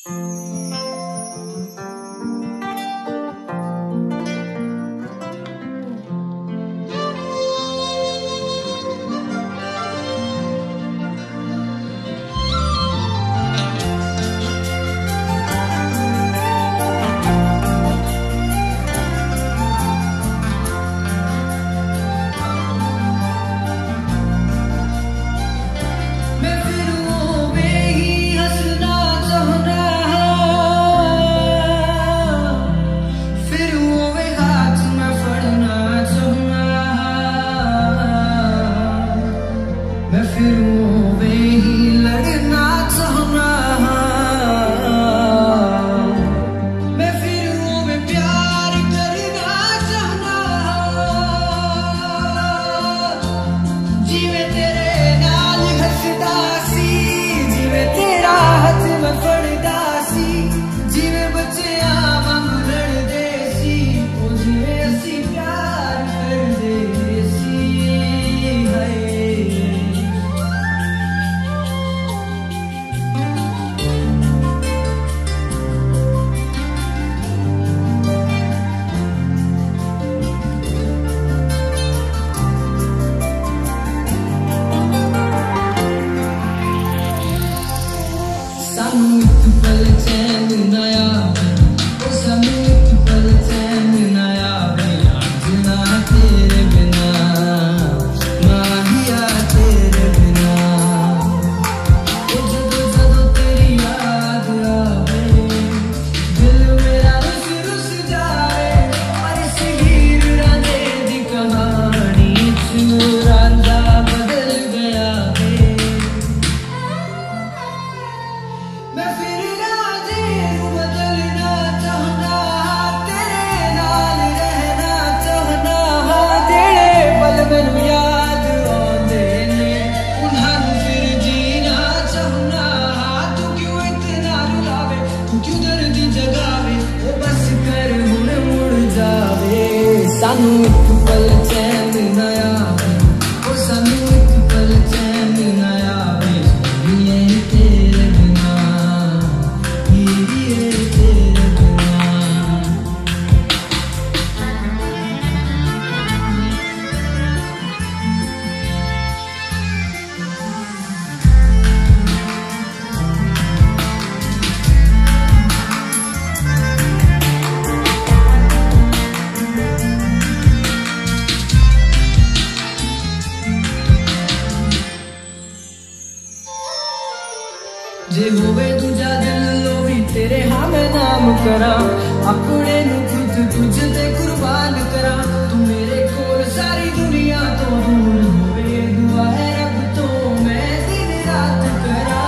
जे होवे दूजा दिल लो भी तेरे हाँ मैं नाम करा, अपने नु खुद तुझ ते कुर्बान करा। तू मेरे कोल सारी दुनिया तो दूर होवे, दुआ है रब तो मैं दिन रात करा।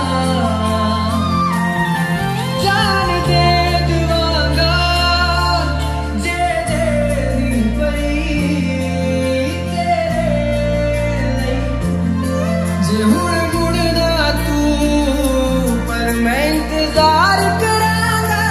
जान दे दुआंगा जे दी पई तेरे लई, जे हुण मुड़ना तू पर मैं इंतजार करांगा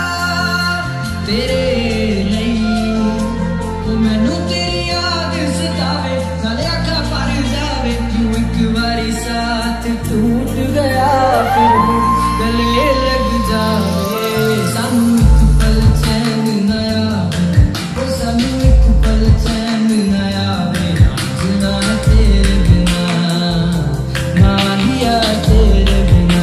तेरे लिए। तू मैनू तेरी याद सतावे, नाले आखा पर जावे, क्यों एक बारी साथ टूट गया फिर गले लग जावे। सानू एक पल चैन ना आवे, ओ सानू एक पल चैन ना आवे, ना तेरे बिना ना हिया तेरे बिना।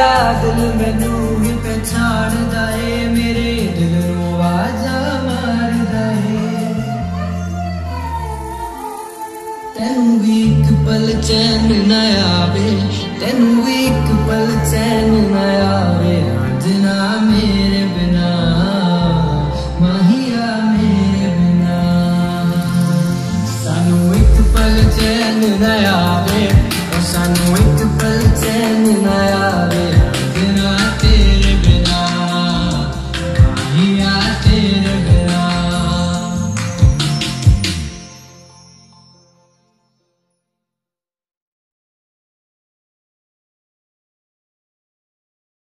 तेरा दिल मैनू